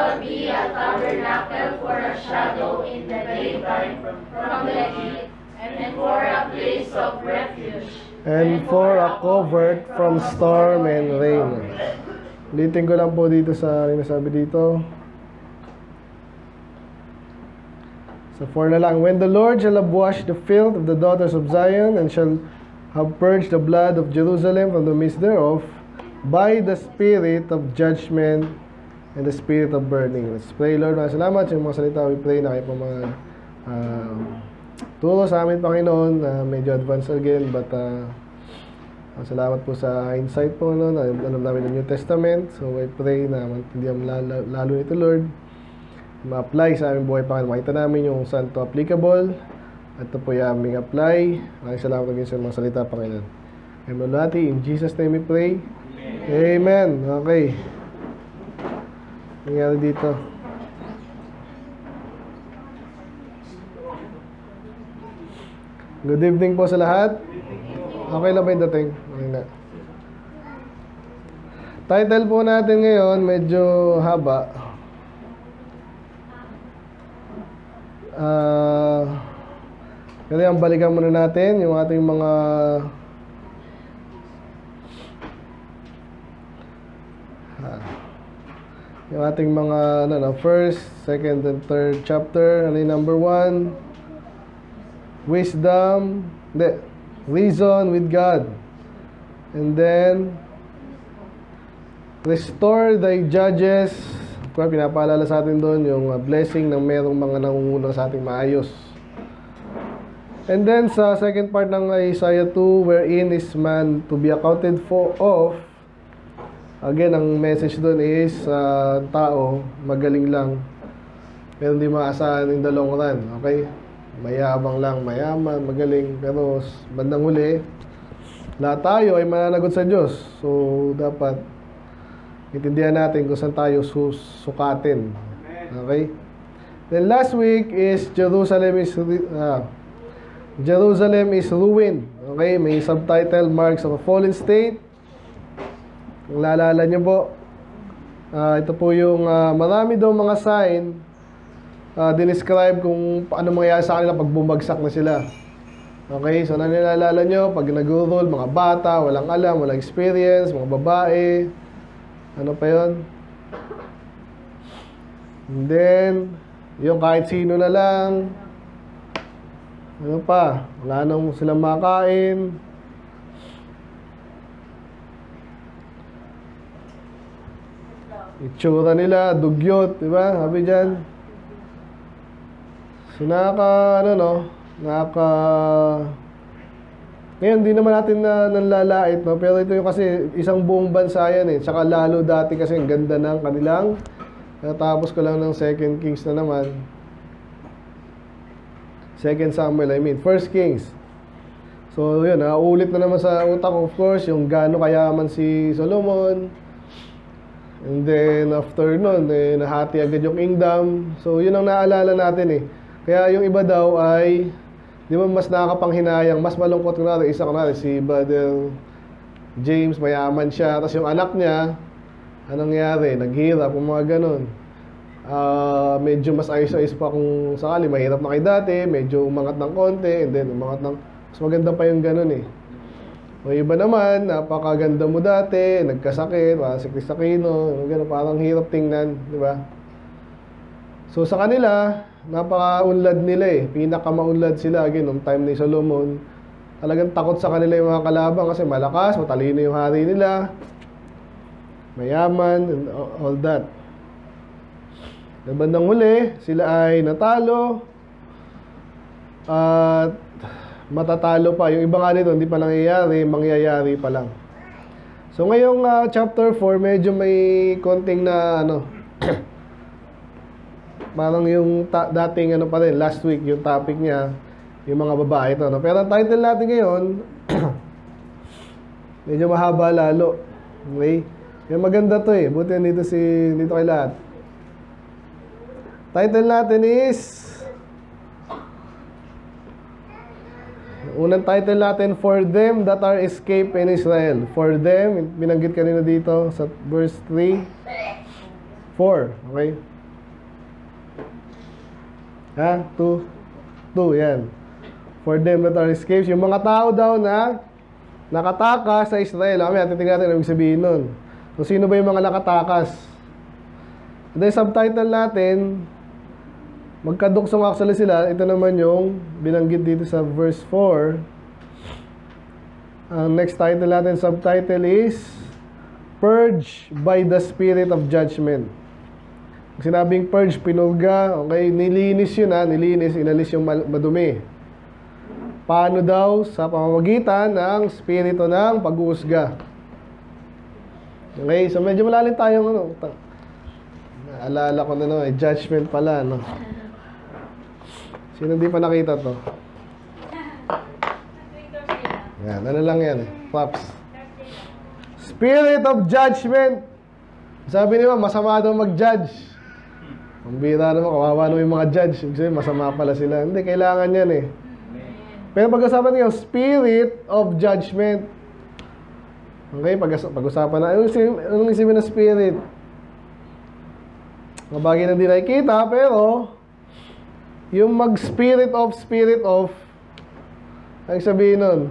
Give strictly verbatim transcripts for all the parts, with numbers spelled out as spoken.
shall be a tabernacle for a shadow in the daytime from the heat, and for a place of refuge, and for a covert from storm and rain. Ulitin ko lang po dito sa sinasabi dito. So four na lang. When the Lord shall have washed the filth of the daughters of Zion, and shall have purged the blood of Jerusalem from the midst thereof, by the spirit of judgment and the spirit of burning. Let's pray, Lord. Salamat sa mga salita. We pray na kayo po mga uh, turo sa amin, Panginoon. Uh, medyo advanced again, but uh, salamat po sa insight po, no? Alam namin ng New Testament. So I pray na maintindihan lalo, lalo nito, Lord, ma-apply sa aming buhay, Panginoon. Makita namin yung saan to applicable. At ito po yung aming apply. Maraming salamat again sa mga salita, Panginoon. And Lord, in Jesus' name we pray. Amen. Amen. Okay. Nangyari dito. Good evening po sa lahat. Okay lang ba yung dating? Okay na. Title po natin ngayon, medyo haba. Ah... Uh, Kaya ang balikan muna natin yung ating mga ah, yung ating mga ano, no, first, second, and third chapter. Ano yung number one? Wisdom, hindi, reason with God. And then restore thy judges. Kung pinapaalala sa atin doon yung uh, blessing ng merong mga nangunguna sa ating maayos. And then sa second part ng Isaiah two, wherein is man to be accounted for of, again, ang message doon is uh, tao, magaling lang, pero hindi maasahan in the long run. Okay? Mayabang lang, mayaman, magaling, pero bandang huli, lahat tayo ay mananagot sa Diyos. So, dapat intindihan natin kung saan tayo susukatin. Okay? Then last week is Jerusalem is uh, Jerusalem is ruined. Okay, may subtitle, Marks of a Fallen State. Kung lalala nyo po, uh, ito po yung uh, marami daw mga sign uh, dinescribe kung ano mangyayari sa kanila pag bumagsak na sila. Okay, so nanilalala nyo, pag nag-roll, mga bata, walang alam, walang experience, mga babae, ano pa yun? And then, yung kahit sino na lang, ano pa? Wala nang silang makain. Itsura nila, dugyot, di ba? Sabi dyan. So, nakaka, ano no? Nakaka... Ngayon, di naman natin na nanlalait, no? Pero ito yung kasi isang buong bansa yan eh. Tsaka lalo dati kasi ang ganda ng kanilang. Natapos ko lang ng Second Kings na naman. Second Samuel, I mean, First Kings. So, yun, naulit na naman sa utak, of course, yung gaano kayaman si Solomon. And then, after nun, eh, nahati agad yung kingdom. So, yun ang naalala natin eh. Kaya yung iba daw ay, di ba, mas nakakapanghinayang, mas malungkot ko na, isa ko na, si Brother James, mayaman siya. Tapos yung anak niya, anong nangyari? Naghirap, yung mga ganun. Uh, medyo mas ayos-ayos pa kung sakali, mahirap na kay dati, medyo umangat ng konti, and then umangat ng, mas maganda pa yung ganun eh. O iba naman, napakaganda mo dati, nagkasakit, parang si Chris Aquino, gano'n, parang hirap tingnan, di ba? So sa kanila, napaka-unlad nila eh, pinaka-maunlad sila, again, nung time ni Solomon, talagang takot sa kanila yung mga kalabang kasi malakas, matalino yung hari nila, mayaman, and all that. Sa bandang huli, sila ay natalo at matatalo pa. Yung iba nga nito, hindi pa nangyayari, mangyayari pa lang. So ngayong uh, chapter four, medyo may konting na ano, parang yung ta- dating ano pa rin, last week, yung topic niya, yung mga babae ito. No? Pero ang title natin ngayon, medyo mahaba lalo. Okay? Yung maganda to eh. Buti dito si, dito kay lahat. Title natin is, unang title natin, For Them That Are Escaped in Israel. For them, binanggit kanina dito sa verse three, four, okay? Ha? Two. Two, yan. For them that are escaped. Yung mga tao daw na nakatakas sa Israel. Kami, titignan natin ang ibig sabihin nun. So, sino ba yung mga nakatakas? And then, subtitle natin, magkaduksong actually sila. Ito naman yung binanggit dito sa verse four. Ang next title natin, subtitle is Purge by the Spirit of Judgment. Sinabing purge, pinurga, okay, nilinis yun ha, nilinis, inalis yung madumi. Paano daw? Sa pamamagitan ng spirito ng pag-uusga. Okay, so medyo malalim tayong ano, naalala ko na no, eh, judgment pala, no. Sino hindi pa nakita to? Yan, ano lang yan eh, props. Spirit of judgment. Sabi niyo, masama daw mag-judge. Ang bira naman, kawawa naman yung mga judge. Kasi masama pala sila. Hindi, kailangan yan eh. Pero pag-usapan niyo, spirit of judgment. Okay, pag-usapan na. Anong anong isipin na spirit? Mga bagay na hindi nakikita, pero yung mag-spirit of, spirit of, ang sabihin nun,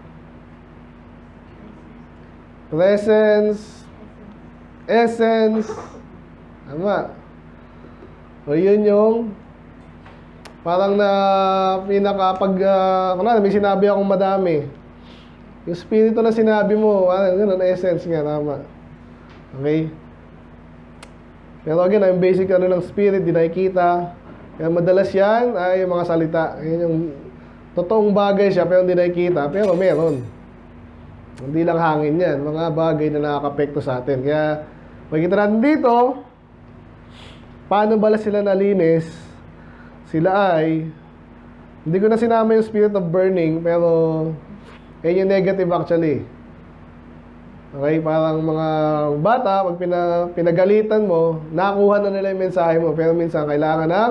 presence, essence, tama. O yun yung parang na pinaka pag uh, kung na, may sinabi akong madami. Yung spirito na sinabi mo, ano, ganun, essence nga, tama. Okay? Pero again, yung basic ano ng spirit, di nakikita. Kaya madalas yan ay yung mga salita. Yan yung totoong bagay siya, pero hindi nakikita. Pero meron. Hindi lang hangin yan. Mga bagay na nakakapekto sa atin. Kaya, makikita natin dito, paano bala sila nalinis? Sila ay, hindi ko na sinama yung spirit of burning, pero, yan yung negative actually. Okay, parang mga bata, pag pina, pinagalitan mo, nakuha na nila yung mensahe mo, pero minsan kailangan ng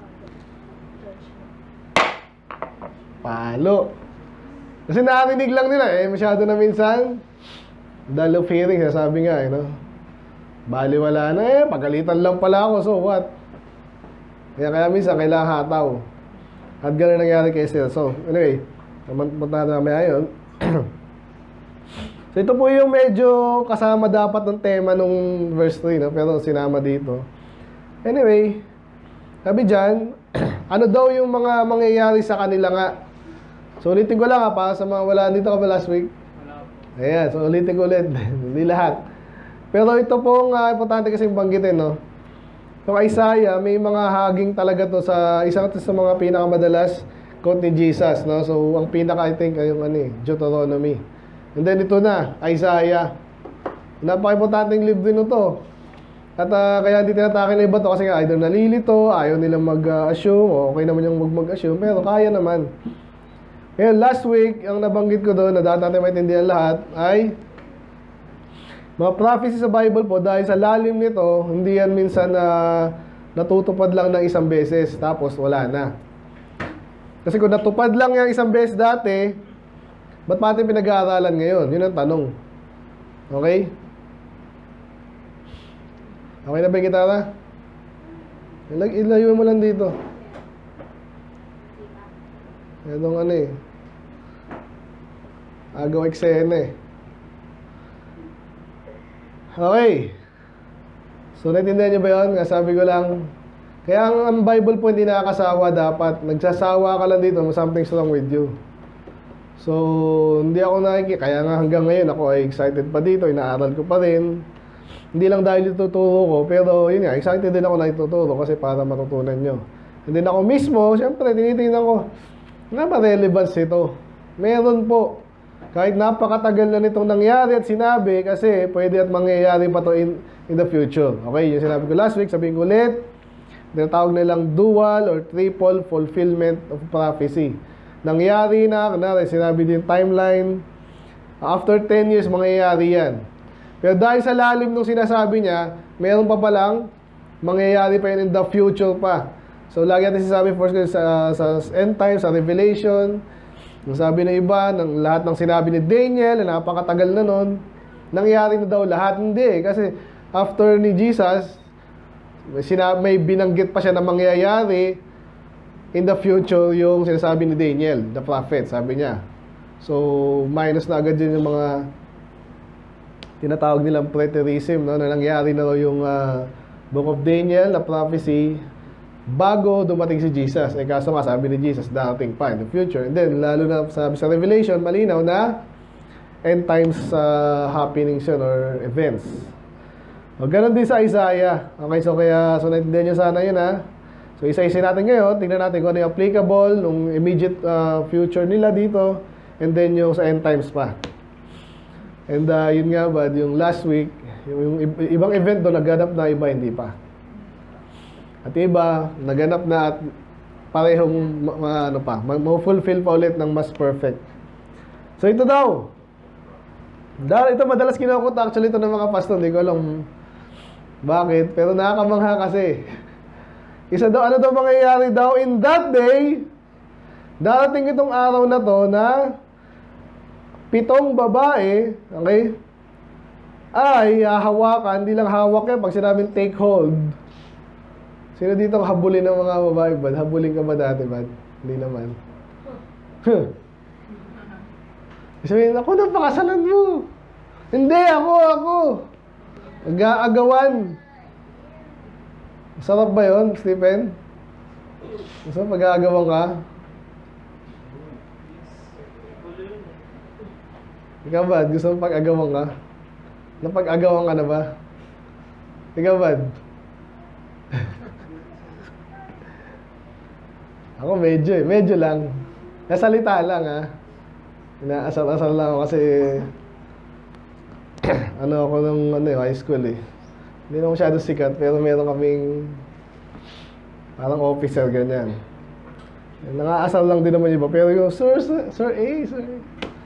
palo. Kasi narinig lang nila eh, masyado na minsan, dull of hearing, sabi nga eh, no? Baliwala na eh, pagalitan lang pala ako, so what? Kaya kaya minsan, kailangan hataw. At gano'n nangyari kay Sir. So, anyway, punta na namin ayon. So, ito po yung medyo kasama dapat ng tema nung verse three, no? Pero sinama dito. Anyway, sabi dyan, ano daw yung mga mangyayari sa kanila nga? So, ulitin ko lang ha, para sa mga wala dito ka ba last week? Ayan, so ulitin ko ulit. Hindi lahat. Pero ito pong uh, importante kasi banggitin, no? So, Isaiah, may mga haging talaga to sa isang sa mga pinakamadalas quote ni Jesus, no? So, ang pinaka, I think, ay yung ano eh, Deuteronomy. And then ito na, Isaiah. Napaka-importanting libro nito. At uh, kaya hindi tinatake ng iba to kasi nga either nalilito, ayaw nilang mag-assume, o okay naman yung mag-assume, pero kaya naman. Ngayon, last week, ang nabanggit ko doon na dapat natin maintindihan lahat ay mga prophecy sa Bible po, dahil sa lalim nito, hindi yan minsan na uh, natutupad lang ng isang beses, tapos wala na. Kasi kung natupad lang yung isang beses dati, ba't pa natin pinag-aaralan ngayon? Yun ang tanong. Okay? Okay na ba yung gitara? Ilayo mo lang dito. Itong ano eh. Agaw eksena eh. Okay. So, naintindihan nyo ba yun? Sabi ko lang, kaya ang, ang Bible po hindi nakakasawa dapat. Nagsasawa ka lang dito, something's wrong with you. So, hindi ako nakikita. Kaya nga hanggang ngayon ako ay excited pa dito. Inaaral ko pa rin. Hindi lang dahil ituturo ko. Pero yun nga, excited din ako na ituturo kasi para matutunan nyo. And then ako mismo, syempre, tinitingnan ko, nga ba relevance ito? Meron po. Kahit napakatagal na nitong nangyari at sinabi, kasi pwede at mangyayari pa to in, in the future. Okay, yung sinabi ko last week, sabihin ko ulit, tinatawag nilang dual or triple fulfillment of prophecy. Nangyari na, kunwari, sinabi din timeline, after ten years, mangyayari yan. Pero dahil sa lalim nung sinasabi niya, meron pa palang mangyayari pa yun in the future pa. So, lagi natin sinasabi first sa, sa end time, sa Revelation, yung sabi ng iba, ng lahat ng sinabi ni Daniel, na napakatagal na nun, nangyari na daw lahat. Hindi, kasi after ni Jesus, may, sinab- may binanggit pa siya na mangyayari, in the future yung sinasabi ni Daniel, the prophet, sabi niya. So, minus na agad yun yung mga tinatawag nilang preterism, no, na nangyari na raw yung uh, Book of Daniel, na prophecy, bago dumating si Jesus. Eh, kaso nga, sabi ni Jesus, darating pa in the future. And then, lalo na sabi sa Revelation, malinaw na end times uh, happenings yun or events. O, ganun din sa Isaiah. Okay, so kaya, so naintindihan nyo sana yun, ha? So, isa-isa natin ngayon, tingnan natin kung ano yung applicable, nung immediate uh, future nila dito, and then yung sa end times pa. And uh, yun nga ba, yung last week, yung, yung ibang event doon, naganap na, iba hindi pa. At iba, naganap na at parehong, ma, ano pa, ma-fulfill pa ulit ng mas perfect. So, ito daw. Dahil ito madalas kinakota, actually ito ng mga pastor, hindi ko alam bakit, pero nakakamangha kasi. Isa daw, ano daw mangyayari daw in that day, darating itong araw na to na pitong babae, okay, ay hahawakan, hindi lang hawak yan, pag sinabing take hold. Sino dito ang habulin ng mga babae, bad? Habulin ka ba dati, bad? Hindi naman. Sabihin, ako na pakasalan mo. Hindi, ako, ako. Mag-aagawan. Sarap ba yun, Stephen? Gusto mo pag-aagawan ka? Ikaw ba? Gusto mo pag-agawan ka? Napag-agawan ka na ba? Ikaw ba? Ako medyo eh. Medyo lang. Nasalita lang ha. Inaasal-asal lang ako kasi ano ako nung ano, high school eh. Hindi na masyado sikat pero meron kaming parang officer ganyan. Nangaasal lang din naman iba. Pero yung Sir, Sir, Sir A, Sir A.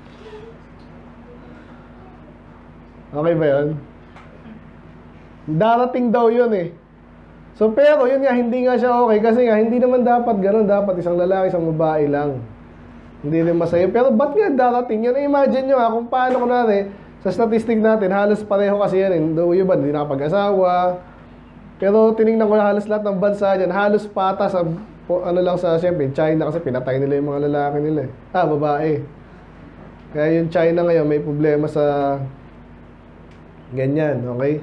Okay ba yun? Darating daw yun eh. So pero yun nga, hindi nga siya okay. Kasi nga, hindi naman dapat ganun. Dapat isang lalaki, isang babae lang. Hindi rin masaya. Pero ba't nga darating yun? Imagine nyo ha, kung paano kunwari, sa statistic natin, halos pareho kasi yan eh. Daw yun ba, hindi nakapag-asawa. Pero tinignan ko na halos lahat ng bansa dyan, halos pata sa, ano lang sa, siyempre, China kasi pinatay nila yung mga lalaki nila eh. Ah, babae. Kaya yung China ngayon may problema sa ganyan, okay?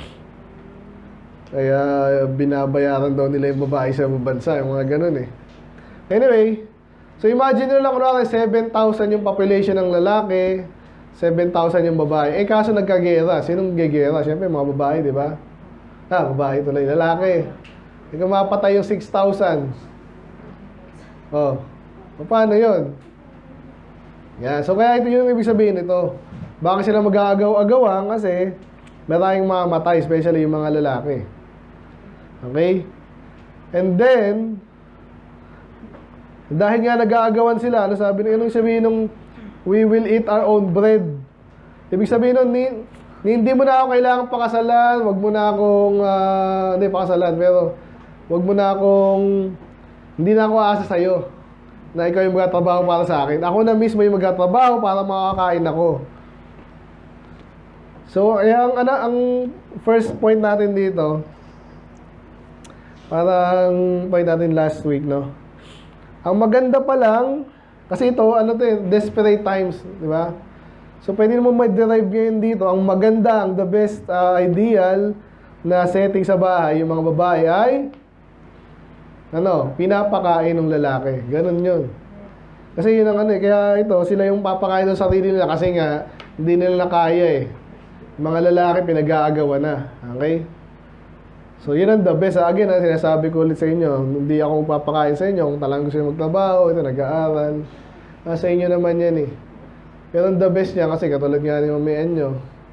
Kaya binabayaran daw nila yung babae sa bansa, yung mga ganun eh. Anyway, so imagine nyo lang kung seven thousand yung population ng lalaki, seven thousand yung babae. Eh kaso nagkagera, sinong gagera? Siyempre mga babae, di ba? Ah, babae tuloy, lalaki. Ikaw mapatay yung six thousand. Oh, paano yun? Yan, so kaya ito yung ibig sabihin ito. Bakit sila mag-aagaw-agawan? Kasi maraming mamatay, especially yung mga lalaki. Okay? And then, dahil nga nag-aagawan sila, ano sabi nung, anong sabihin nung we will eat our own bread? Ibig sabihin nun, ni, ni, hindi mo na ako kailangan pakasalan, wag mo na akong, uh, hindi pakasalan, pero wag mo na akong, hindi na ako aasa sa'yo na ikaw yung magtatrabaho para sa akin. Ako na mismo yung magtatrabaho para makakain ako. So, yung, ano, ang first point natin dito, parang point natin last week, no? Ang maganda pa lang, kasi ito, ano to eh, desperate times, di ba? So, pwede mo ma-derive ngayon dito, ang maganda, ang the best uh, ideal na setting sa bahay, yung mga babae ay, ano, pinapakain ng lalaki. Ganun yun. Kasi yun ang ano eh, kaya ito, sila yung papakain ng sarili nila kasi nga, hindi nila nakaya eh. Mga lalaki pinag-aagawan na. Okay? So, yun ang the best. Again, ha, sinasabi ko ulit sa inyo, hindi ako papakain sa inyo kung talagang gusto nyo magtrabaho, ito, nag-aaral. Ah, sa inyo naman yan eh. Pero ang the best niya kasi katulad nga ni mamian nyo.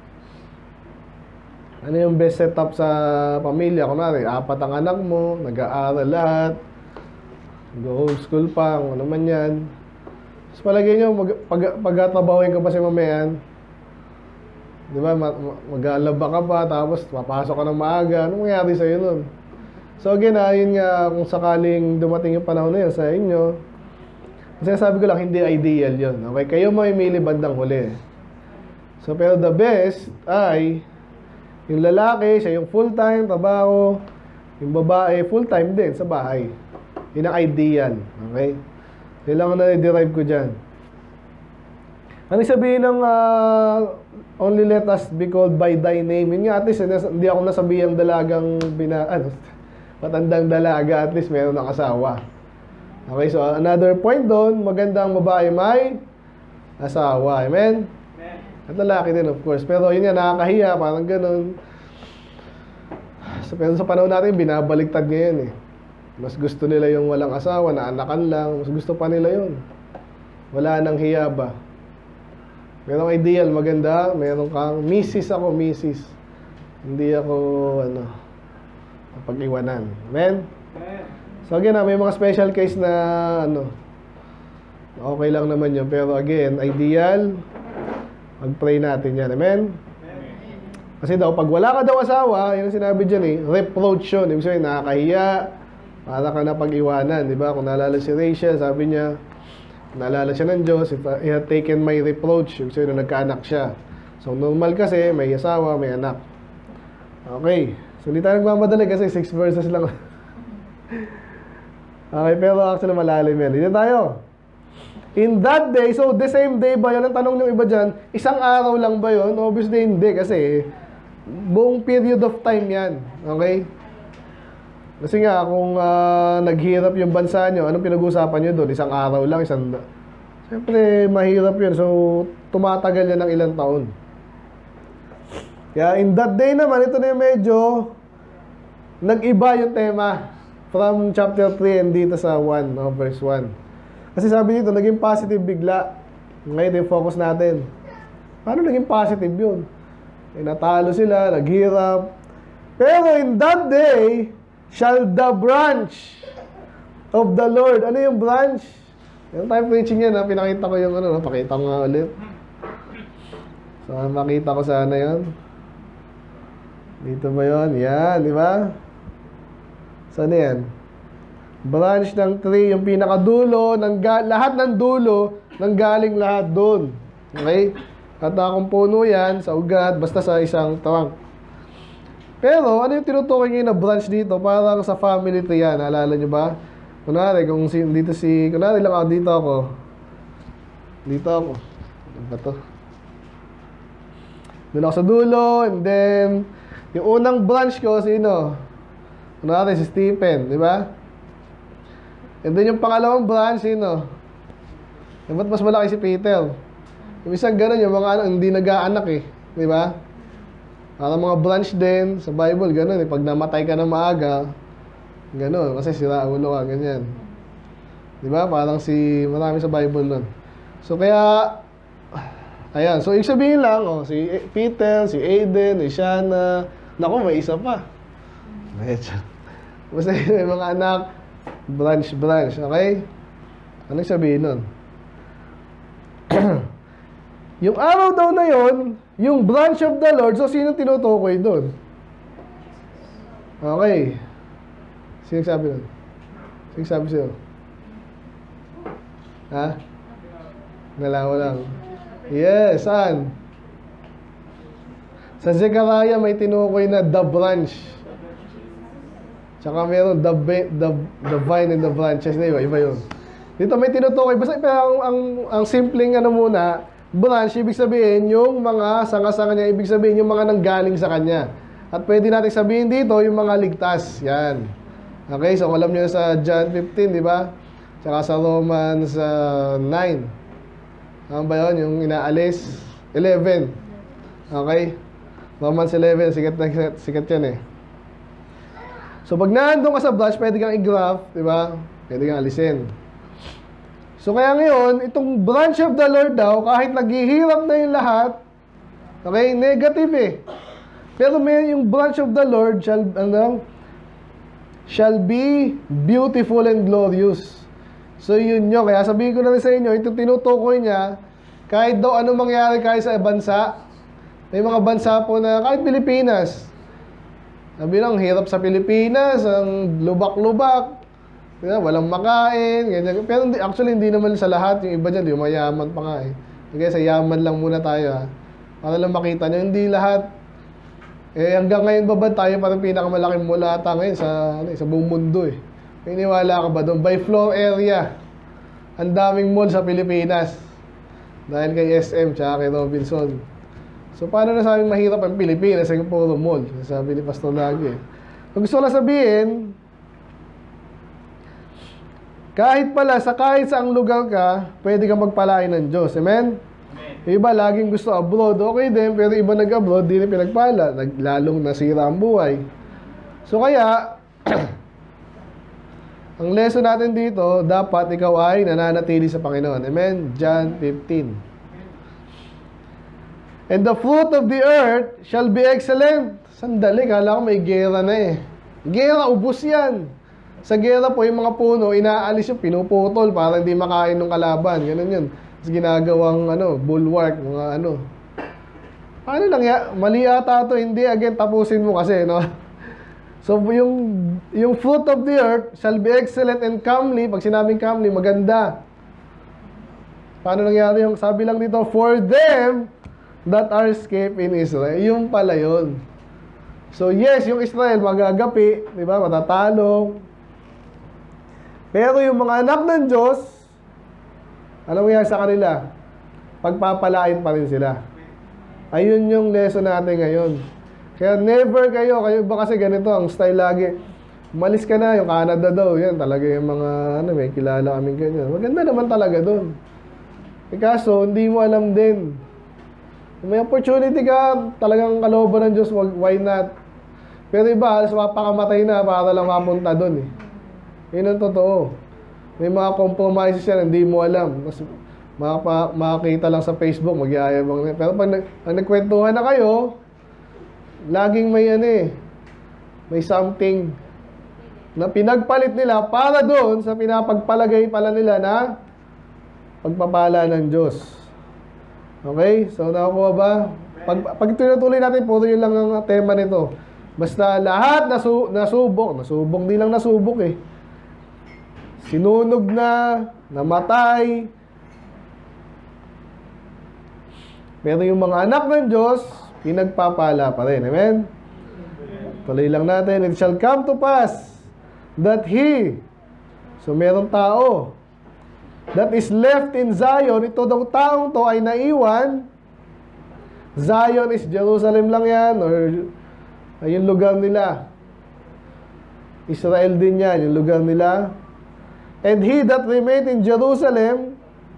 Ano yung best setup sa pamilya? Kunwari, apat ang anak mo, nag-aaral lahat, go-homeschool pa, kung ano man yan. Tapos palagay nyo, mag, pag, pag-trabahoin ka pa si mamian, di ba, mag-aalaba ka pa, tapos papasok ka ng maaga. Anong mangyari sa'yo nun? So again, ha, yun nga, kung sakaling dumating yung panahon na yun sa inyo, kasi sabi ko lang, hindi ideal yun. Okay? Kayo mamimili bandang huli. So, pero the best ay, yung lalaki, siya yung full-time, trabaho, yung babae, full-time din sa bahay. Yun ang ideal. Okay? Yun lang ang na-derive ko dyan. Ano sabihin ng uh, only let us be called by thy name? Yun nga, at least hindi ako nasabihang dalagang bina, ano, matandang dalaga, at least meron ng asawa. Okay, so another point doon, magandang babae may asawa. Amen? At lalaki din, of course. Pero yun nga, nakakahiya, parang ganun. So, pero sa panahon natin, binabaliktad ngayon eh. Mas gusto nila yung walang asawa, na anakan lang. Mas gusto pa nila yun. Wala nang hiya ba? Merong ideal, maganda. Meron kang, misis ako, misis. Hindi ako, ano, pag-iwanan. Amen? So again, may mga special case na, ano, okay lang naman yun. Pero again, ideal, mag-pray natin yan. Amen? Kasi daw, pag wala ka daw asawa, yun ang sinabi dyan eh, reproach yun. Ibig sabihin, nakakahiya, para ka na pag-iwanan. Diba? Kung naalala si Rachel, sabi niya, naalala siya ng Diyos, if he had taken my reproach, ibig sabihin na nagkaanak siya. So, normal kasi, may asawa, may anak. Okay. So, hindi tayo nagmamadali kasi six verses lang. Okay, pero actually malalim yan. Dito tayo. In that day, so the same day ba yun? Ang tanong ng iba dyan, isang araw lang ba yun? Obviously, hindi kasi buong period of time yan. Okay? Kasi nga, kung uh, naghirap yung bansa nyo, anong pinag-uusapan nyo doon? Isang araw lang, isang... Siyempre, mahirap yun. So, tumatagal yan ng ilang taon. Kaya, in that day naman, ito na yung medyo nag-iba yung tema from chapter three and dito sa one, no, verse one. Kasi sabi dito, naging positive bigla. Ngayon, yung focus natin. Paano naging positive yun? Eh, natalo sila, naghirap. Pero in that day, shall the branch of the Lord. Ano yung branch? Yung time preaching yan, ha? Pinakita ko yung ano, pakita ko nga ulit. So, makita ko sana yun. Dito ba yun? Yan, di ba? Saan yan? Branch ng tree, yung pinakadulo, ng lahat ng dulo, nanggaling lahat doon. Okay? At akong puno yan, sa ugat, basta sa isang trunk. Pero, ano yung tinutukoy ngayon na branch dito? Parang sa family tree yan. Naalala nyo ba? Kunwari, kung si, dito si... Kunwari lang ako, dito ako. Dito ako. Ano ba to? Doon ako sa dulo, and then, yung unang branch ko, sino? Kunwari, si Stephen, di ba? And then, yung pangalawang branch, sino? Eh, ba't mas malaki si Peter? Yung isang ganun, yung mga ano, hindi nag-aanak eh. Di ba? Para mga branch din, sa Bible, gano'n eh. Pag namatay ka na maaga, gano'n, kasi sira ulo ka, ganyan. Di ba? Parang si, marami sa Bible nun. So, kaya, ayan. So, ibig sabihin lang, oh, si Peter, si Aiden, si Shana, naku, may isa pa. Basta may mga anak, branch, branch, okay? Anong sabihin nun? Yung araw daw na yon, yung branch of the Lord, so sino tinutukoy doon? Okay. Sino sabi doon? Sino sabi sa'yo? Ha? Nalawa lang. Yes, saan? Sa Zechariah may tinukoy na the branch. Tsaka meron the, the, the vine and the branches. Iba, iba yun. Dito may tinutukoy. Basta ang, ang, ang simpleng ano muna, branch, ibig sabihin, yung mga sanga-sanga niya, ibig sabihin, yung mga nanggaling sa kanya. At pwede natin sabihin dito, yung mga ligtas. Yan. Okay, so alam niyo sa John fifteen, di ba? Tsaka sa Romans uh, nine. Ano ba yun? Yung inaalis? eleven. Okay? Romans eleven, sikat na sikat, sikat yan eh. So pag naandun ka sa branch, pwede kang i-graph, di ba? Pwede kang alisin. So kaya ngayon, itong branch of the Lord daw, kahit naghihirap na yung lahat, okay, negative eh. Pero may yung branch of the Lord shall, ano, shall be beautiful and glorious. So yun nyo, kaya sabihin ko na rin sa inyo, itong tinutukoy niya, kahit daw anong mangyari kahit sa bansa, may mga bansa po na, kahit Pilipinas, sabi lang, hirap sa Pilipinas, ang lubak-lubak, yeah, walang makain, ganyan. Pero hindi, actually, hindi naman sa lahat. Yung iba dyan, yung mayaman pa nga eh. Okay, sa yaman lang muna tayo ha. Para lang makita nyo, hindi lahat. Eh, hanggang ngayon ba ba tayo parang pinakamalaking mulata ngayon sa, ano, sa buong mundo eh. Naniniwala ka ba doon? By floor area. Ang daming mall sa Pilipinas. Dahil kay S M tsaka kay Robinson. So, paano na sabing mahirap ang Pilipinas? Ay puro mall. Sabi ni Pastor lagi. Kung gusto ko lang sabihin, kahit pala, sa kahit saang lugar ka, pwede kang magpalain ng Diyos. Amen? Yung iba, laging gusto abroad. Okay din, pero iba nag-abroad, di rin pinagpala. Lalong nasira ang buhay. So, kaya, ang lesson natin dito, dapat ikaw ay nananatili sa Panginoon. Amen? John fifteen. And the fruit of the earth shall be excellent. Sandali, kala ko may gera na eh. Gera, ubos yan. Sa gera po, yung mga puno, inaalis yung pinuputol para hindi makain ng kalaban. Ganun yun. Tapos ginagawang ano, bulwark, mga ano. Ano lang ya? Mali ata ito. Hindi, again, tapusin mo kasi, no? So, yung, yung fruit of the earth shall be excellent and comely. Pag sinabing comely, maganda. Paano nangyari yung sabi lang dito? For them that are escaped in Israel. Yung pala yun. So, yes, yung Israel magagapi, di ba? Matatalo. Pero yung mga anak ng Diyos, alam mo yan sa kanila, pagpapalain pa rin sila. Ayun yung lesson natin ngayon. Kaya never kayo, kayo ba kasi ganito, ang style lagi, umalis ka na, yung Canada daw, yan talaga yung mga, ano, may kilala kaming ganyan. Maganda naman talaga doon. E kaso, hindi mo alam din. Kung may opportunity ka, talagang kalooban ng Diyos, why not? Pero iba, halos mapakamatay na para lang mapunta doon eh. Yun ang totoo. May mga compromises yan, hindi mo alam. Mas makapa, makakita lang sa Facebook, magyayabang na. Pero pag, nag, pag nagkwentuhan na kayo, laging may ano eh, may something na pinagpalit nila para doon sa pinapagpalagay pala nila na pagpapala ng Diyos. Okay? So, nakukuha ba? Pag, pag tinutuloy natin, puro yun lang ang tema nito. Basta lahat nasu, nasubok, nasubok, di lang nasubok eh. Sinunog na, namatay. Pero yung mga anak ng Diyos, pinagpapala pa rin. Amen? Tuloy lang natin. It shall come to pass that he, so merong tao, that is left in Zion, ito daw taong to ay naiwan. Zion is Jerusalem lang yan, or ay yung lugar nila. Israel din yan, yung lugar nila. And he that remained in Jerusalem,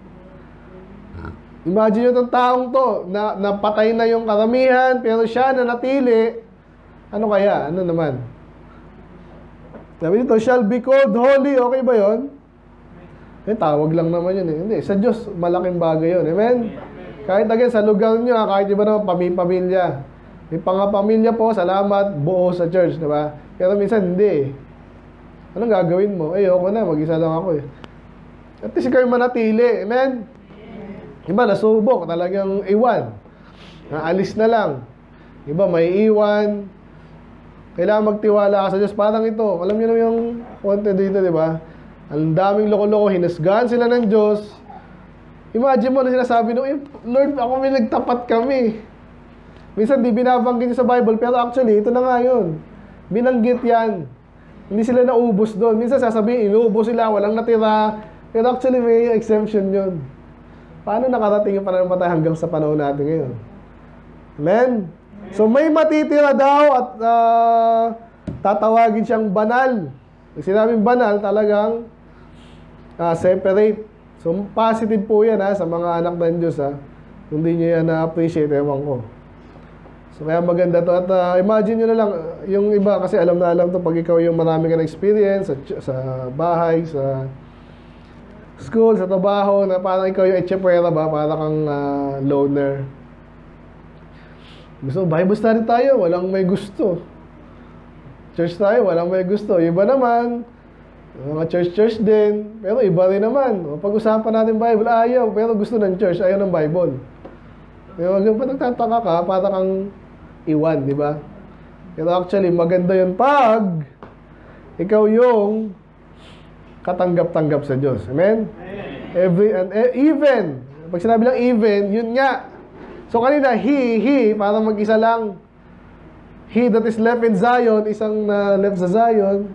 imagine nyo itong taong to, na, napatay na yung karamihan, pero siya na natili. Ano kaya? Ano naman? Sabi dito, shall be called holy. Okay ba yun? Eh, tawag lang naman yun eh. Hindi, sa Diyos, malaking bagay yun. Amen? Kahit again, sa lugar nyo, kahit iba naman, pamilya. May pangapamilya po, salamat, buo sa church, di ba? Pero minsan, hindi eh. Anong gagawin mo? Eh, ako na, mag-isa lang ako eh. At least ikaw yung manatili. Amen? Iba, nasubok, talagang iwan. Naalis na lang. Iba, may iwan. Kailangan magtiwala ka sa Diyos. Parang ito, alam niyo naman yung konti dito, di ba? Ang daming loko-loko, hinasgaan sila ng Diyos. Imagine mo na sinasabi nung, eh, Lord, ako may nagtapat kami. Minsan di binabanggit sa Bible, pero actually, ito na nga yun. Binanggit yan. Hindi sila naubos doon. Minsan sasabihin, inuubos sila, walang natira. Pero actually, may exemption yun. Paano nakarating yung pananampalataya hanggang sa panahon natin ngayon? Amen? So, may matitira daw at uh, tatawagin siyang banal. Pag sinabing banal, talagang uh, separate. So, positive po yan ha, sa mga anak ng Diyos ha. Kung di nyo yan na-appreciate, ewan ko. So, kaya maganda to. At uh, imagine nyo na lang, yung iba kasi alam na alam to pag ikaw yung marami ka na experience sa, sa bahay, sa school, sa trabaho, na parang ikaw yung etchepwera ba, parang kang uh, loner. Gusto, Bible study tayo, walang may gusto. Church tayo, walang may gusto. Iba naman, mga church-church din, pero iba rin naman. Pag-usapan natin Bible, ayaw, pero gusto ng church, ayaw ng Bible. Pero hanggang pa nagtataka ka, parang kang iwan, di ba? Pero actually, maganda yun pag ikaw yung katanggap-tanggap sa Diyos. Amen? Every, and even, pag sinabi lang even, yun nga. So kanina, he, he, para mag-isa lang. He that is left in Zion, isang na uh, left sa Zion.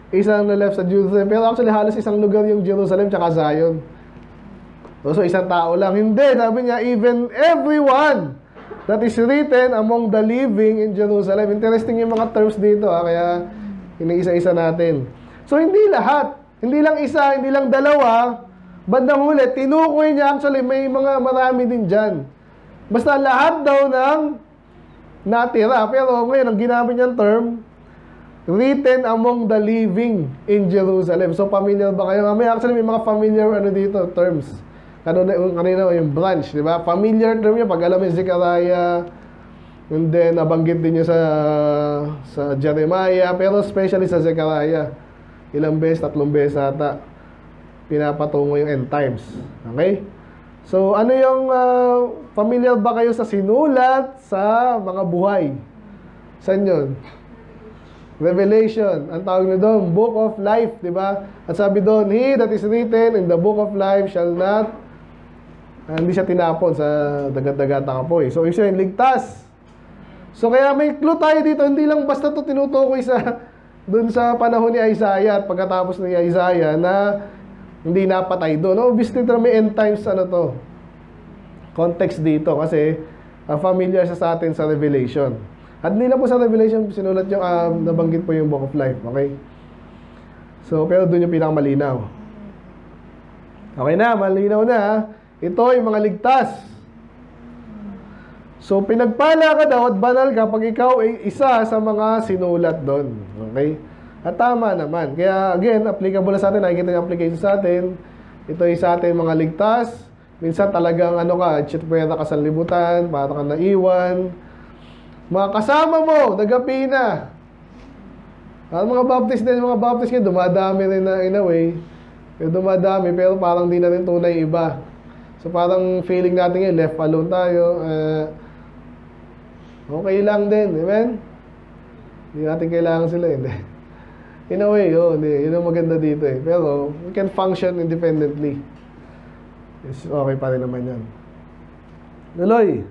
isang na left sa Jerusalem. Pero actually, halos isang lugar yung Jerusalem tsaka Zion. So, isang tao lang. Hindi, sabi niya, even everyone that is written among the living in Jerusalem. Interesting yung mga terms dito, ha? Kaya iniisa-isa natin. So, hindi lahat. Hindi lang isa, hindi lang dalawa. Bandang huli, tinukoy niya, actually, may mga marami din dyan. Basta lahat daw ng natira. Pero ngayon, ang ginamit niyang term, written among the living in Jerusalem. So, familiar ba kayo? May actually, may mga familiar ano dito, terms. Kanina, kanina yung branch, di ba? Familiar term niya, pag alam mo yung Zechariah, and then nabanggit din niya sa, sa Jeremiah, pero especially sa Zechariah. Ilang beses, tatlong beses ata, pinapatungo yung end times. Okay? So, ano yung, uh, familiar ba kayo sa sinulat sa mga buhay? Saan yun? Revelation. Ang tawag na doon, Book of Life, di ba? At sabi doon, he that is written in the Book of Life shall not, uh, hindi siya tinapon sa dagat-dagatang apoy. So, ibig sabihin, ligtas. So, kaya may clue tayo dito, hindi lang basta to tinutukoy sa, doon sa panahon ni Isaiah at pagkatapos ni Isaiah na hindi napatay doon. Obviously, may end times, ano to, context dito kasi uh, familiar siya sa atin sa Revelation. At hindi na po sa Revelation, sinulat yung, uh, nabanggit po yung Book of Life, okay? So, pero doon yung pinakamalinaw. Okay na, malinaw na. Ito yung mga ligtas. So, pinagpala ka daw at banal ka pag ikaw ay isa sa mga sinulat doon. Okay? At tama naman. Kaya, again, applicable na sa atin. Nakikita yung application sa atin. Ito ay sa atin mga ligtas. Minsan talagang ano ka, chitpwera ka sa libutan, para ka naiwan. Mga kasama mo, nagapi na. Ang mga baptist din, mga baptist nga, dumadami rin na in a way. Pero dumadami, pero parang di na rin tunay iba. So parang feeling natin ngayon, left alone tayo. Uh, okay lang din, amen? Hindi natin kailangan sila, hindi. In a way, oh, hindi. Yun ang maganda dito eh. Pero, we can function independently. Yes, okay pa rin naman yan. Nuloy.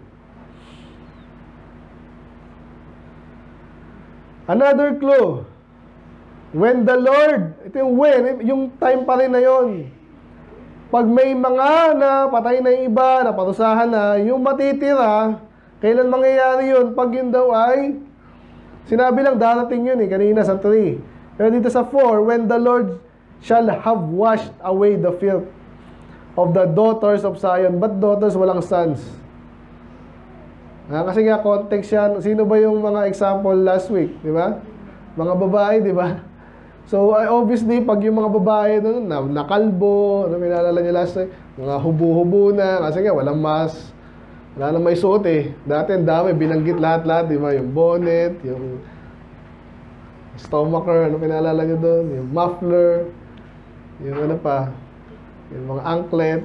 Another clue. When the Lord, ito yung when, yung time pa rin na yun. Pag may mga na patay na yung iba, na parusahan na, yung matitira, kailan mangyayari yun? Pag yun daw ay, sinabi lang darating yun eh, kanina sa three. Pero dito sa four, when the Lord shall have washed away the filth of the daughters of Zion. But daughters, walang sons. Ah, kasi nga context yan. Sino ba yung mga example last week, di ba? Mga babae, di ba? So, obviously, pag yung mga babae doon, na, nakalbo, ano pinalala niya last week, mga hubu-hubo na, kasi nga, walang mask, wala nang may suot eh. Dati, ang dami, binanggit lahat-lahat, di ba? Yung bonnet, yung stomacher, ano pinalala niyo doon, yung muffler, yung ano pa, yung mga anklet,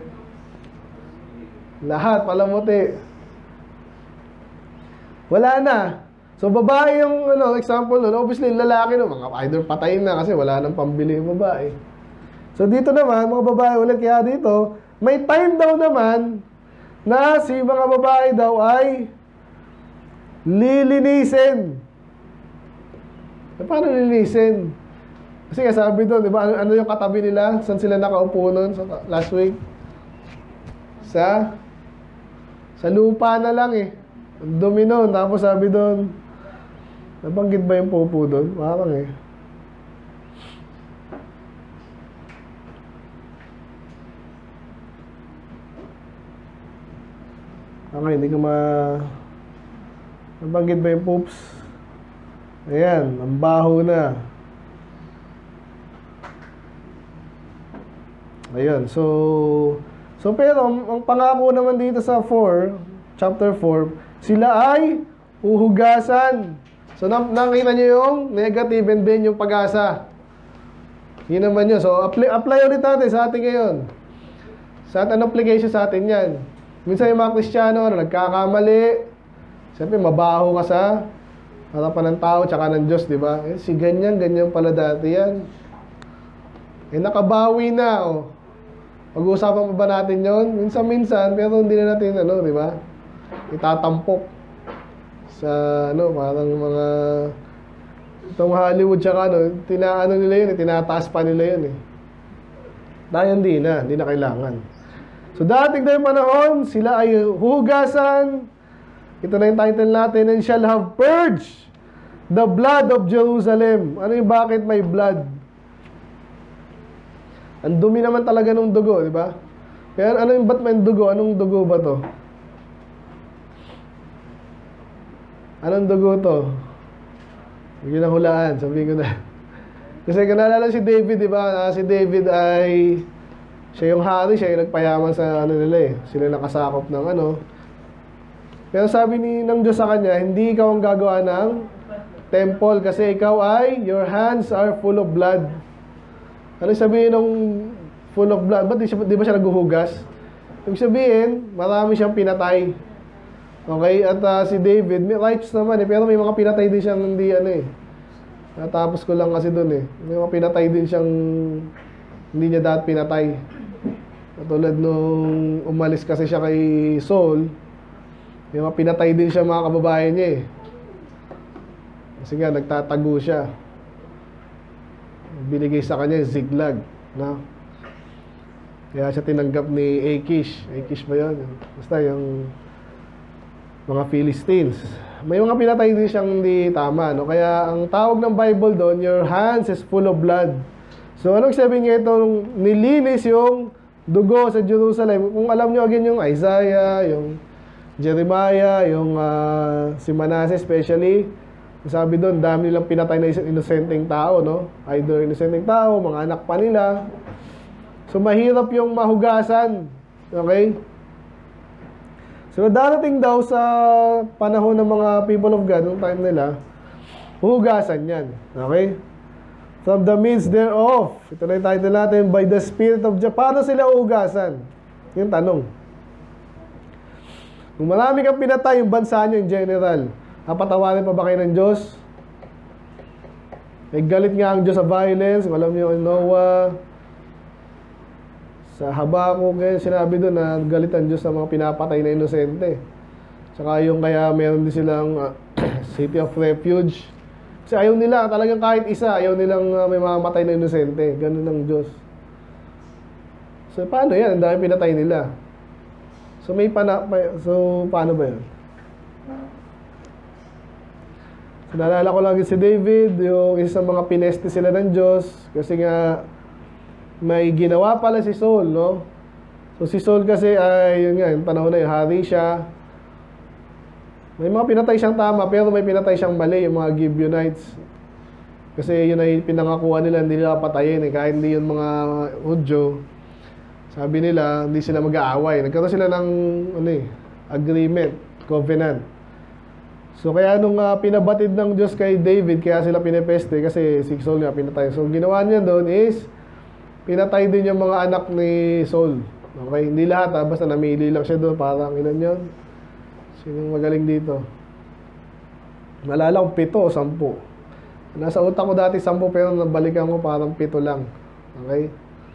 lahat, palamuti. Wala na. So, babae yung, ano, example nun. Obviously, lalaki no, mga either patayin na kasi wala nang pambili yung babae. So, dito naman, mga babae ulit, kaya dito, may time daw naman na si mga babae daw ay lilinisin. E, paano lilinisin? Kasi nga sabi doon, di ba, ano, ano yung katabi nila? Saan sila nakaupo nun sa last week? Sa, sa lupa na lang eh. Dumi nun. Tapos sabi doon, nabanggit ba yung pupo doon? Parang eh. Okay, hindi ko ma... Nabanggit ba yung poops? Ayan, ang baho na. Ayan, so... So, pero, ang pangako naman dito sa four, chapter four, sila ay uhugasan. So, nakita nyo yung negative and then yung pag-asa. Yun naman yun. So, apply, apply ulit natin sa atin ngayon. Sa atin, application sa atin yan. Minsan yung mga Kristiyano, ano, nagkakamali. Siyempre, mabaho ka sa harapan ng tao tsaka ng Diyos, di ba? Eh, si ganyan, ganyan pala dati yan. Eh, nakabawi na, oh. Pag-uusapan pa ba natin yon? Minsan-minsan, pero hindi na natin, ano, di ba? Itatampok sa, ano, parang mga Itong Hollywood tsaka ano, tinaano nila yun, eh, tinataas pa nila yun eh. Dahil hindi na, hindi na kailangan. So dating na yung panahon, sila ay hugasan. Ito na yung title natin, and shall have purged the blood of Jerusalem. Ano yung bakit may blood? Ang dumi naman talaga ng dugo, di ba? Kaya ano yung ba't may dugo? Anong dugo ba to? Anong dugo to? Hindi na hulaan, sabihin ko na. Kasi kung naalala si David, di ba? Ah, si David ay siya yung hari, siya yung nagpayaman sa ano nila eh. Sila nakasakop ng ano. Pero sabi ni ng Diyos sa kanya, hindi ikaw ang gagawa ng temple kasi ikaw ay, your hands are full of blood. Ano sabihin ng full of blood? Ba't di, siya, di ba siya naghuhugas? Ibig sabihin, marami siyang pinatay. Okay? At uh, si David, may rights naman eh. Pero may mga pinatay din siyang hindi ano eh. Natapos ko lang kasi dun eh. May mga pinatay din siyang hindi niya dapat pinatay. Katulad nung umalis kasi siya kay Saul, may mga pinatay din siya mga kababayan niya eh. Kasi nga, nagtatago siya. Binigay sa kanya yung Ziklag. No? Kaya siya tinanggap ni Achish. Achish ba yun? Basta yung mga Philistines. May mga pinatay din siyang hindi tama. No? Kaya ang tawag ng Bible doon, your hands is full of blood. So anong sabi niya ito? Nilinis yung dugo sa Jerusalem. Kung alam nyo again yung Isaiah, yung Jeremiah, yung uh, si Manasseh especially, sabi doon, dami nilang pinatay na inosenteng tao, no? Either inosenteng tao, mga anak pa nila. So, mahirap yung mahugasan. Okay? So, darating daw sa panahon ng mga people of God, noong time nila, hugasan yan. Okay? From the midst thereof. Ito na yung title natin, by the Spirit of God. Paano sila hugasan? Yung tanong. Kung marami kang pinatay yung bansa nyo in general, napatawarin pa ba kayo ng Diyos? May galit nga ang Diyos sa violence. Kung alam niyo, Noah, sa Habakuk, ngayon sinabi doon na galit ang Diyos sa mga pinapatay na inosente. Saka yung kaya meron din silang uh, city of refuge. Kasi ayaw nila, talagang kahit isa, ayaw nilang uh, may mamatay na inosente. Ganun ang Diyos. So, paano yan? Ang dami pinatay nila. So, may pana... So, paano ba yan? So, naalala ko lang si David, yung isa sa mga pineste sila ng Diyos. Kasi nga, may ginawa pala si Saul, no? So, si Saul kasi ay, yun nga, yung panahon na yun, hari siya. May mga pinatay siyang tama, pero may pinatay siyang mali, yung mga Gibeonites. Kasi yun ay pinangakuha nila, hindi nila patayin, eh, kahit hindi yung mga Hudyo. Sabi nila, hindi sila mag-aaway. Nagkaroon sila ng, ano eh, agreement, covenant. So, kaya nung uh, pinabatid ng Diyos kay David, kaya sila pinepeste, kasi si Saul nga pinatay. So, ginawa niya doon is, pinatay din yung mga anak ni Saul. Okay? Hindi lahat ha, basta namili lang siya doon. Parang ilan yun? Sinong magaling dito? Malala kong pito o sampu. Nasa utak ko dati sampu pero nabalikan ko parang pito lang. Okay?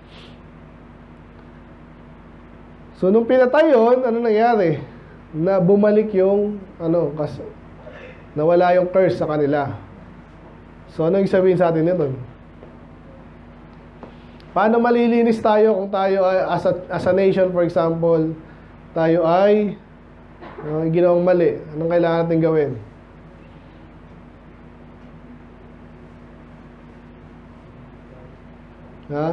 So, nung pinatay yun, ano nangyari? Na bumalik yung, ano, kas nawala yung curse sa kanila. So, ano yung sabihin sa atin nito? Paano malilinis tayo kung tayo ay, as a, as a nation, for example, tayo ay uh, ginawang mali? Anong kailangan natin gawin? Ha?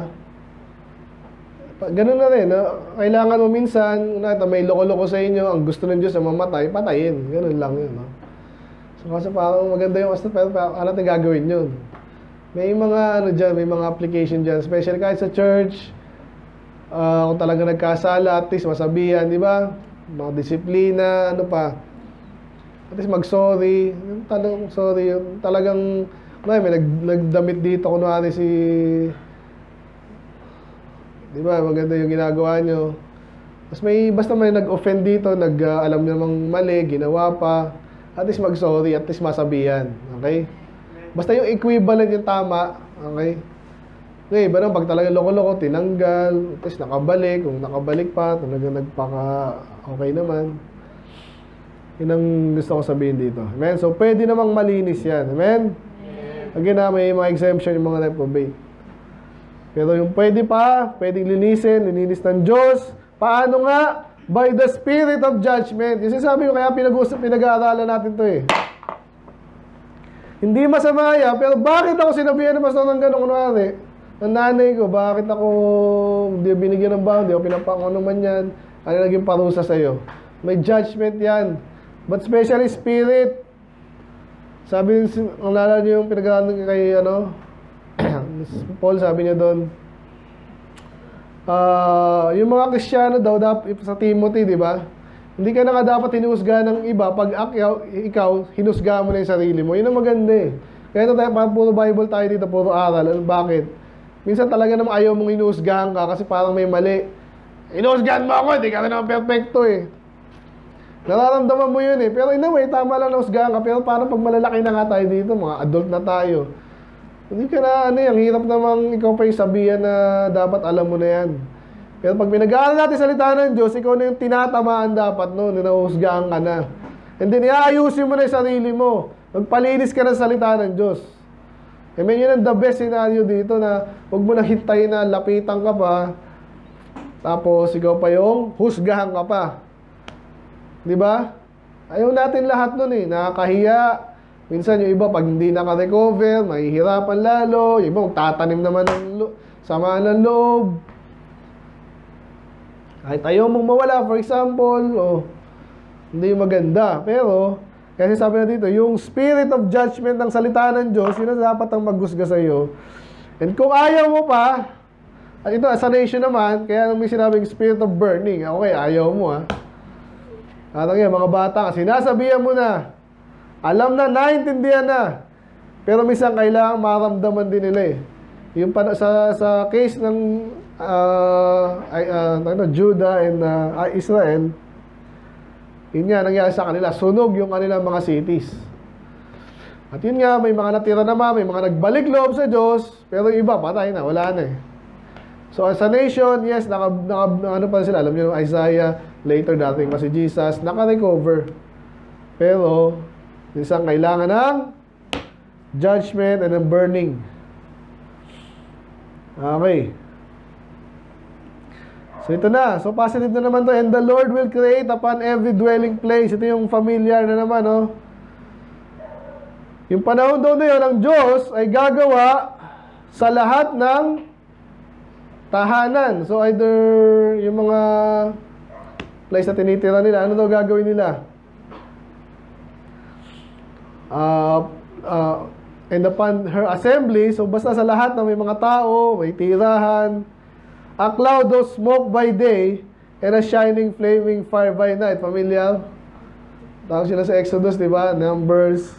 Ganun na rin. No? Kailangan mo minsan, may loko-loko sa inyo, ang gusto ng Diyos na mamatay, patayin. Ganun lang yun. No? So, kasi parang maganda yung astot, pero ano natin gagawin yun? May mga ano dyan, may mga application dyan, especially kahit sa church, uh, kung talaga nagkasala, at least masabihan, di ba? Mga disiplina, ano pa. At least mag-sorry. Yung talagang sorry, yung talagang, may, may nag, nagdamit dito, kunwari si, di ba, maganda yung ginagawa nyo. Tapos may, basta may nag-offend dito, nag, uh, alam nyo namang mali, ginawa pa, at least mag-sorry, at least masabihan. Okay? Basta yung equivalent yung tama, okay? Okay, iba naman, pag talaga loko-loko, tinanggal, tapos nakabalik, kung nakabalik pa, talaga nagpaka okay naman. Yun ang gusto ko sabihin dito. Amen? So, pwede namang malinis yan. Amen? Amen. Again na, may mga exemption yung mga reprobate. Pero yung pwede pa, pwedeng linisin, lininis ng Diyos. Paano nga? By the spirit of judgment. Yung sinasabi ko, kaya pinag-uusap, pinag-aaralan natin to eh. Hindi masama yan, pero bakit ako sinabihan ng pastor ng gano'n? Kunwari, ng nanay ko, bakit ako hindi binigyan ng baon, hindi ako pinapakano man yan, ano naging parusa sa'yo? May judgment yan. But especially spirit. Sabi, ang lala niyo yung pinag-aaralan kay, ano, Paul, sabi niya doon, uh, yung mga Kristiyano daw dapat sa Timothy, di ba? Hindi ka na nga dapat hinusga ng iba pag ikaw, ikaw hinusga mo na yung sarili mo. Yun ang maganda eh. Kaya ito tayo, puro Bible tayo dito, puro aral. Ano, bakit? Minsan talaga naman ayaw mong hinusgahan ka kasi parang may mali. Hinusgahan mo ako, hindi ka rin naman perfecto eh. Nararamdaman mo yun eh. Pero in a way, tama lang na husgahan ka. Pero parang pag malalaki na nga tayo dito, mga adult na tayo, hindi ka na, ano yung hirap namang ikaw pa yung sabihan na dapat alam mo na yan. Pero pag pinag-aaral natin salita ng Diyos, ikaw na yung tinatamaan dapat no, na nahuhusgahan ka na. And then, iaayusin mo na yung sarili mo. Magpalinis ka ng salita ng Diyos. I mean, yun ang the best scenario dito na huwag mo na hintayin na lapitan ka pa, tapos ikaw pa yung husgahan ka pa. Di ba? Ayaw natin lahat nun eh. Nakakahiya. Minsan yung iba, pag hindi naka-recover, mahihirapan lalo. Yung iba, tatanim naman ng lo- sama ng loob. Kahit ayaw mong mawala, for example, oh, hindi maganda. Pero, kasi sabi na dito, yung spirit of judgment ng salita ng Diyos, yun ang dapat ang maghusga sa iyo. And kung ayaw mo pa, at ito, as a nation naman, kaya may sinabing spirit of burning. Okay, ayaw mo ha. At yan, mga bata, sinasabihan mo na, alam na, naintindihan na. Pero minsan kailangan maramdaman din nila eh. Yung pa, sa, sa case ng uh, uh, uh, Judah and uh, Israel, yun nga, nangyari sa kanila. Sunog yung kanilang mga cities. At yun nga, may mga natira naman, may mga nagbalik loob sa Diyos, pero yung iba, patay na, wala na eh. So as a nation, yes, naka, naka, ano pa sila, alam niyo, Isaiah, later dating pa si Jesus, naka-recover. Pero, minsan kailangan ng judgment and ng burning. Okay. So ito na. So positive na naman to. And the Lord will create upon every dwelling place. Ito yung familiar na naman, no? Yung panahon daw na yun, ang Diyos ay gagawa sa lahat ng tahanan. So either yung mga place na tinitira nila, ano daw gagawin nila? Uh, uh, and upon her assembly, so basta sa lahat na may mga tao, may tirahan, a cloud of smoke by day, and a shining flaming fire by night. Familiar? Tawag sila sa Exodus, di ba? Numbers.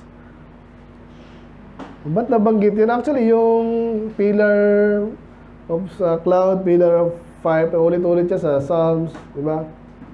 Ba't nabanggit yun? Actually, yung pillar of uh, cloud, pillar of fire, ulit-ulit siya sa Psalms, di ba?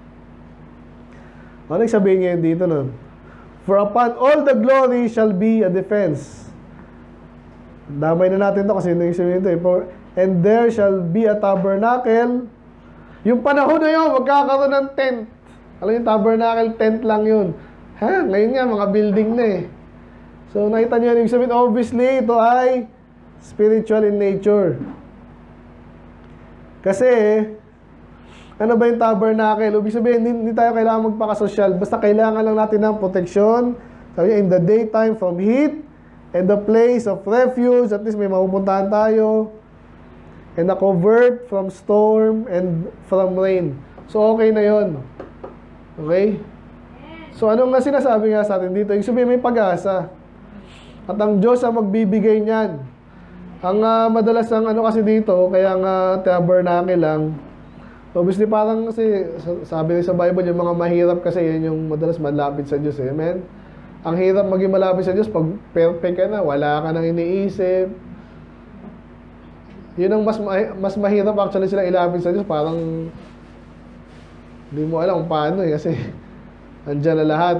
Ano yung sabihin ngayon dito nun? For upon all the glory shall be a defense. Damay na natin to kasi hindi sabihin ito eh. For, and there shall be a tabernacle. Yung panahon na yun, magkakaroon ng tent. Alam yung tabernacle, tent lang yun. Ha? Ngayon nga, mga building na eh. So, nakita nyo yun. Yung sabihin, obviously, ito ay spiritual in nature. Kasi, ano ba yung tabernacle? Ibig sabihin, hindi, hindi tayo kailangan magpakasosyal. Basta kailangan lang natin ng protection. Sabi niya, in the daytime from heat, and the place of refuge, at least may mapupuntahan tayo. And a covert from storm and from rain. So, okay na yon. Okay? So, ano nga sinasabi nga sa atin dito? Ibig sabihin, may pag-asa. At ang Diyos ang magbibigay niyan. Ang uh, madalas ang ano kasi dito, kaya nga tabernacle lang, obviously, parang kasi, sabi sa Bible, yung mga mahirap kasi yun yung madalas malapit sa Diyos. Eh. Amen? Ang hirap maging malapit sa Diyos, pag perfect ka na, wala ka nang iniisip. Yun ang mas, mas mahirap actually sila ilapit sa Diyos. Parang, hindi mo alam kung paano eh, kasi andyan na lahat.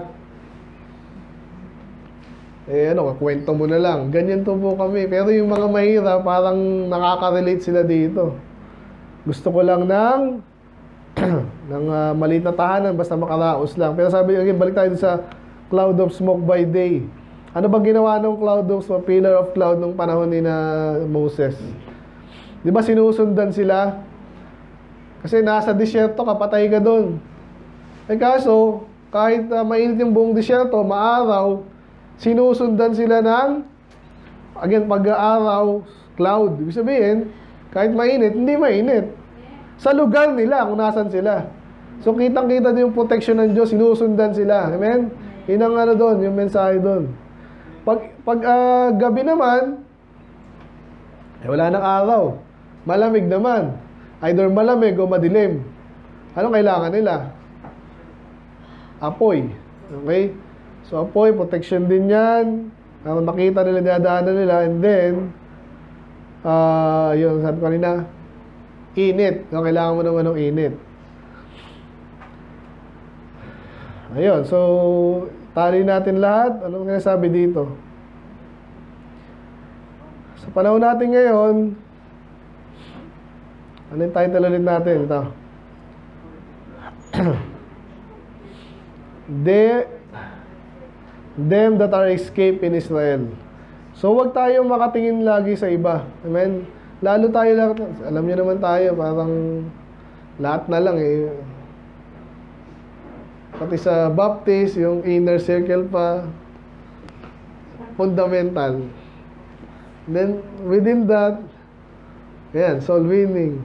Eh ano, kwento mo na lang. Ganyan to po kami. Pero yung mga mahirap, parang nakaka-relate sila dito. Gusto ko lang ng ng uh, maliit na tahanan basta makaraos lang. Pero sabi again, balik tayo sa cloud of smoke by day Ano ba ginawa ng cloud, ng pillar of cloud nung panahon ni na Moses? Di ba sinusundan sila? Kasi nasa disyerto ka, patay ka doon. Eh kaso, kahit uh, mainit yung buong disyerto, maaraw, sinusundan sila ng, again, pag-aaraw, cloud. Ibig sabihin, kahit mainit, hindi mainit. Sa lugar nila, kung nasan sila. So, kitang-kita din yung protection ng Diyos, sinusundan sila. Amen? Yun ang ano doon, yung mensahe doon. Pag, pag uh, gabi naman, eh, wala nang araw. Malamig naman. Either malamig o madilim. Anong kailangan nila? Apoy. Okay? So, apoy, protection din yan. Para makita nila, dinadaanan nila. And then, uh, yun, sabi ko kanina, init. So, kailangan mo naman ng init. Ayun. So, tali natin lahat. Anong sinasabi dito? Sa panahon natin ngayon, ano yung title ulit natin? Ito. They, them that are escaped in Israel. So, wag tayo makatingin lagi sa iba. Amen? Lalo tayo lang, alam niyo naman tayo, parang lahat na lang eh. Pati sa Baptist, yung inner circle pa, fundamental. Then, within that, ayan, soul winning.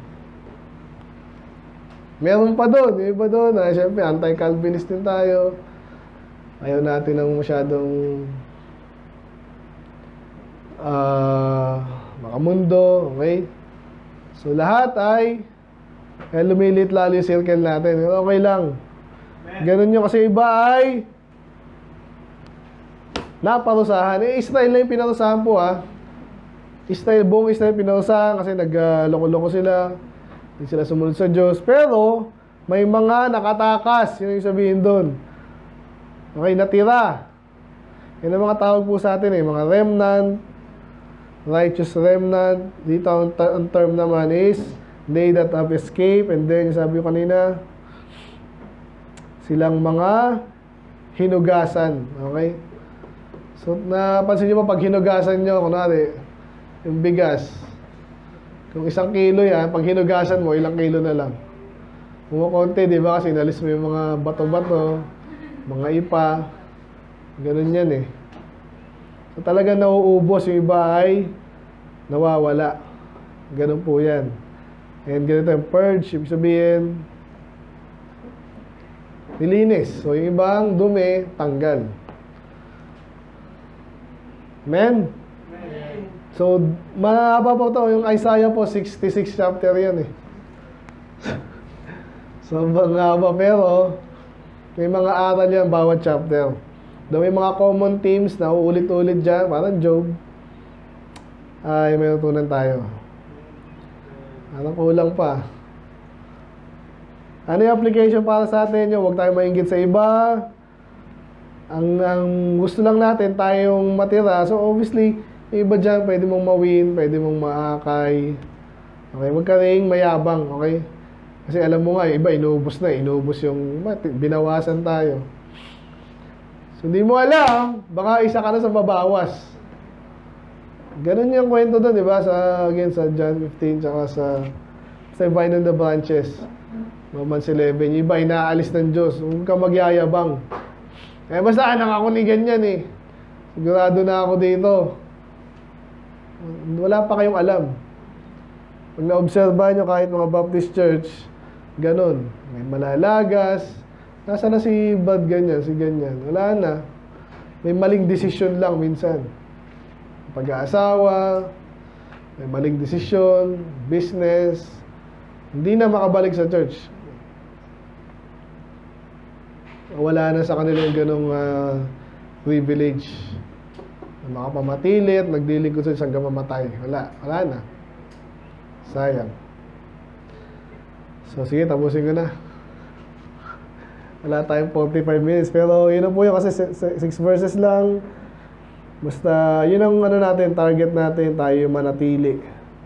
Meron pa doon, yung iba doon, ah, syempre, anti-Calvinist din tayo. Ayaw natin ng masyadong uh, makamundo, okay? So, lahat ay eh, lumilit lalo yung circle natin. Okay lang. Ganun nyo kasi iba ay naparusahan. Eh, Israel na yung pinarusahan po, ah. Israel, buong Israel pinarusahan kasi nag-loko-loko sila. Hindi sila sumunod sa Diyos. Pero, may mga nakatakas. Yun yung sabihin doon. Okay, natira. Yan ang mga tawag po sa atin eh. Mga remnant, righteous remnant. Dito ang, ang term naman is they that have escaped. And then, yung sabi ko kanina, silang mga hinugasan. Okay? So, napansin nyo ba pag hinugasan nyo, kunwari, yung bigas, kung isang kilo yan, pag hinugasan mo, ilang kilo na lang. Kumukonti, di ba? Kasi inalis mo yung mga bato-bato, mga ipa. Ganun yan eh. So talaga nauubos, yung iba ay nawawala. Ganun po yan. And ganito yung purge, ibig sabihin, nilinis. So yung ibang dumi, tanggal. Amen? So, mahaba po ito. Yung Isaiah po, sixty-six chapter yan eh. So, mahaba. Pero, may mga aral yan bawat chapter. Daw may mga common themes na uulit-ulit dyan. Parang Job. Ay, may natutunan tayo. Anong kulang pa? Ano yung application para sa atin? Yung huwag tayo maingit sa iba. Ang, ang gusto lang natin, tayong matira. So, obviously, iba dyan, pwede mong mawin, pwede mong maakay. Okay, huwag ka rin mayabang, okay? Kasi alam mo nga, iba, inuubos na, inuubos yung, binawasan tayo. So, hindi mo alam, baka isa ka na sa mabawas. Ganun yung kwento doon, di ba? Sa, again, sa John fifteen, tsaka sa, sa Vine and the Branches. Romans eleven, yung iba, inaalis ng Diyos. Huwag ka magyayabang. Eh, basta anak ako ni ganyan eh. Sigurado na ako dito. Wala pa kayong alam. Pag na-obserbahan nyo kahit mga Baptist Church, ganun. May malalagas. Nasa na si Bad ganyan, si ganyan. Wala na. May maling desisyon lang minsan. Pag-aasawa, may maling desisyon, business. Hindi na makabalik sa church. Wala na sa kanila yung ganong uh, privilege. Makapamatilit, naglilingkod sa hanggang mamatay. Wala, wala na. Sayang. So, sige, tapusin ko na. Wala tayong forty-five minutes. Pero, yun ang po yun kasi six verses lang. Basta, yun ang ano natin, target natin, tayo manatili.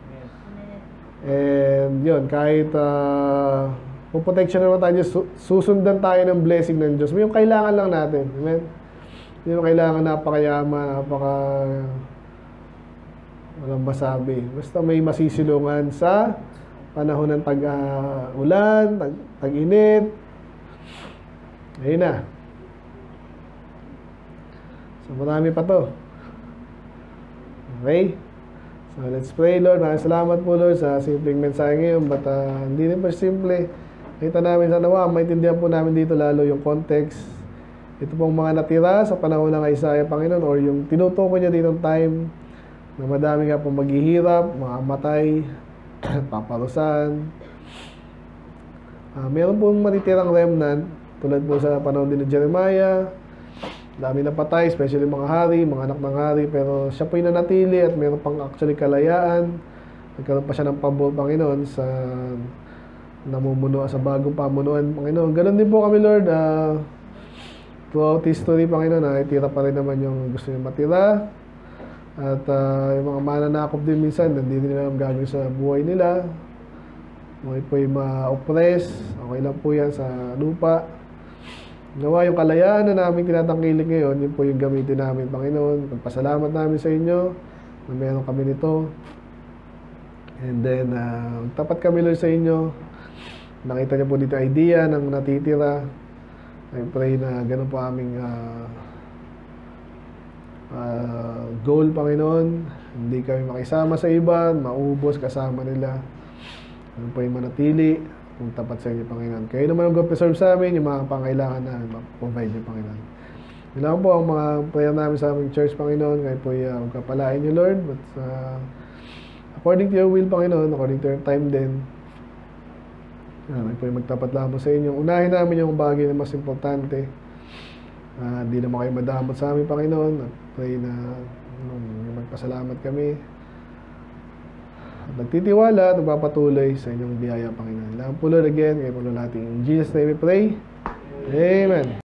And, yun, kahit uh, puprotection naman tayo, susundan tayo ng blessing ng Diyos. Yung kailangan lang natin. Amen? Hindi mo kailangan napakayaman, napaka walang masabi. Basta may masisilungan sa panahon ng tag-ulan, tag, tag-init. Ayun na. So, marami pa to. Okay? So, let's pray, Lord. Maraming salamat po, Lord, sa simpleng mensahe ngayon. But, uh, hindi rin pa simple. Kita namin sa nawa, maintindihan po namin dito lalo yung context. Ito pong mga natira sa panahon ng Isaiah, Panginoon, or yung tinutukoy niya dito time na madami nga pong maghihirap, mamamatay, paparusan. Uh, meron pong matitirang remnant, tulad po sa panahon din ni Jeremiah. Dami na patay, especially mga hari, mga anak ng hari, pero siya po yung nanatili at meron pang actually kalayaan. Nagkaroon pa siya ng pabor, Panginoon, sa namumuno sa bagong pamunuan, Panginoon. Ganon din po kami, Lord. Uh, throughout history, Panginoon, uh, itira pa rin naman yung gusto niyo matira. At uh, yung mga mananakop din minsan, hindi nila alam gagawin sa buhay nila. Mga po yung ma-oppress, okay lang po yan sa lupa. Nawa yung kalayaan na namin tinatangkilik ngayon, yun po yung gamitin namin, Panginoon. Pagpasalamat namin sa inyo na meron kami nito. And then, uh, tapat kami, Lord, sa inyo. Nakita niyo po dito idea ng natitira. I pray na ganun po aming uh, Uh, goal, Panginoon. Hindi kami makisama sa iba, maubos kasama nila. Ano po yung manatili, kung tapat sa inyo, Panginoon. Kayo naman ang go-preserve sa amin, yung mga pangailangan na provide niyo, Panginoon. Yun lang po ang mga prayer namin sa aming church, Panginoon. Kayo po yung uh, kapalain niyo, Lord. But uh, according to your will, Panginoon, according to your time din, uh, po yung magtapat lamang sa inyo. Unahin namin yung bagay na mas importante. Hindi uh, naman kayo madamot sa amin, Panginoon. At pray na um, magpasalamat kami. At nagtitiwala at nagpapatuloy sa inyong biyaya, Panginoon. Lang po, Lord, again. Kayo po natin. In Jesus' name we pray. Amen.